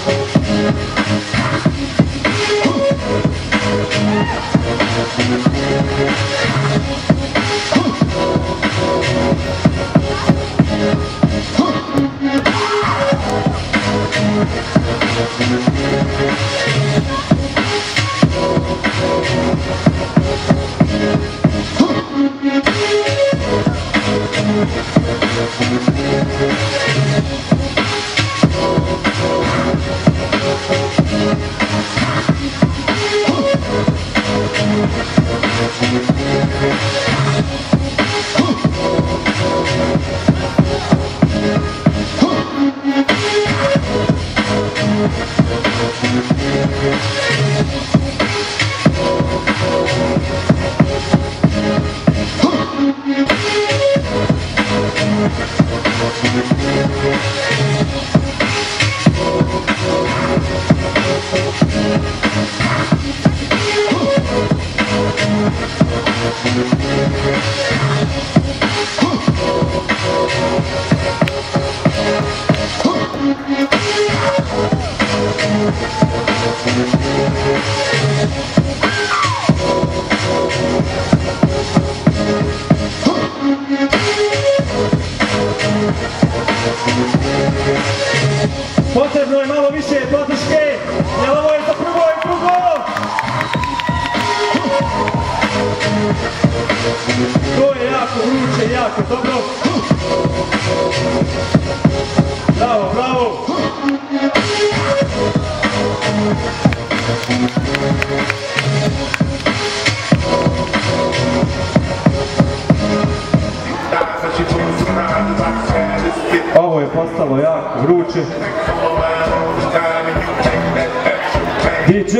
Potrebno je malo više podrške, jer ovo je za prvo i drugo. To je jako vruće, jako dobro. Bravo, bravo. Ovo je postalo jako vruće. DJ!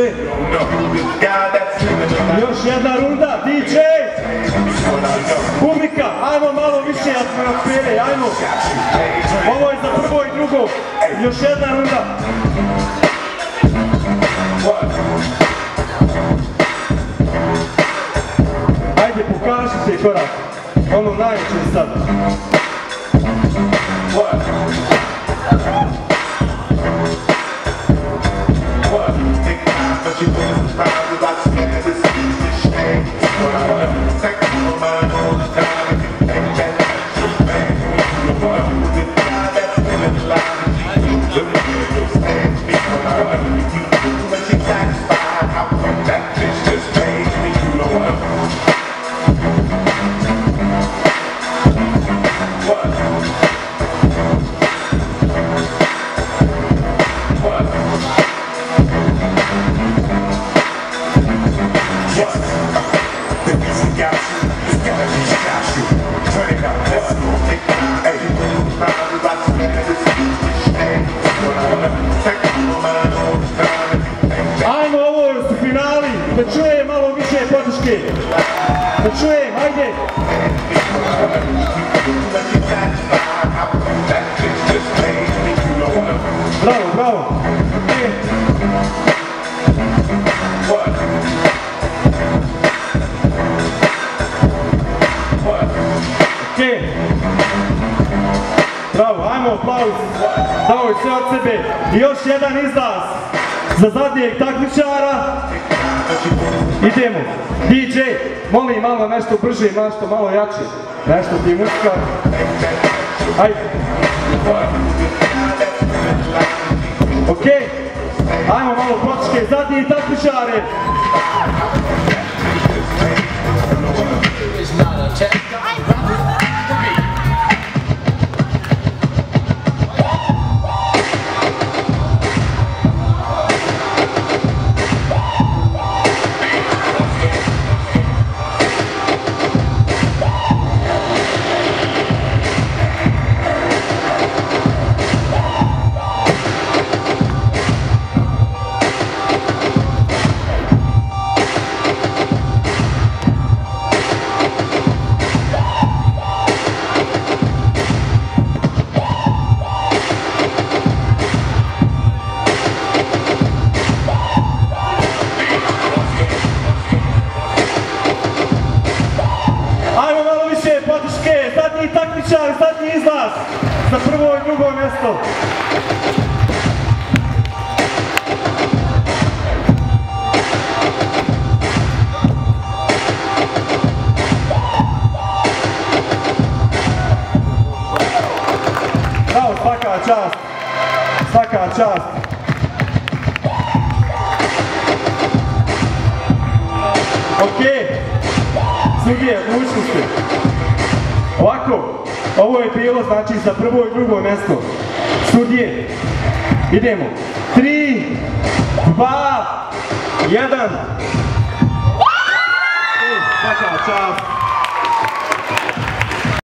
Još jedna runda, DJ! Publika, ajmo malo više atmosfere, ajmo! Ovo je za prvo i drugo. Još jedna runda. Ajde, pokažite korak. Ono najveće sad. Ajmo, ovo su finali, da čujem malo više podrške. Da čujem, ajde. Bravo, bravo. Okej. Bravo, ajmo aplauz. Dao je sve od sebe. I još jedan izlaz za zadnjeg takmičara. Idemo. DJ, molim malo nešto brže, nešto malo jače. Nešto ti je muška. Ajde. Okej. Ajmo malo počke, zadnji takmičare. Zadnji takmičar, zadnji izlaz za prvo i drugo mjesto. čast. Svaka čast. Ok. Sudije, ušli ste. Ovako, ovo je bilo znači za prvo i drugo mjesto. Sudije, idemo. 3, 2, 1. Svaka čast.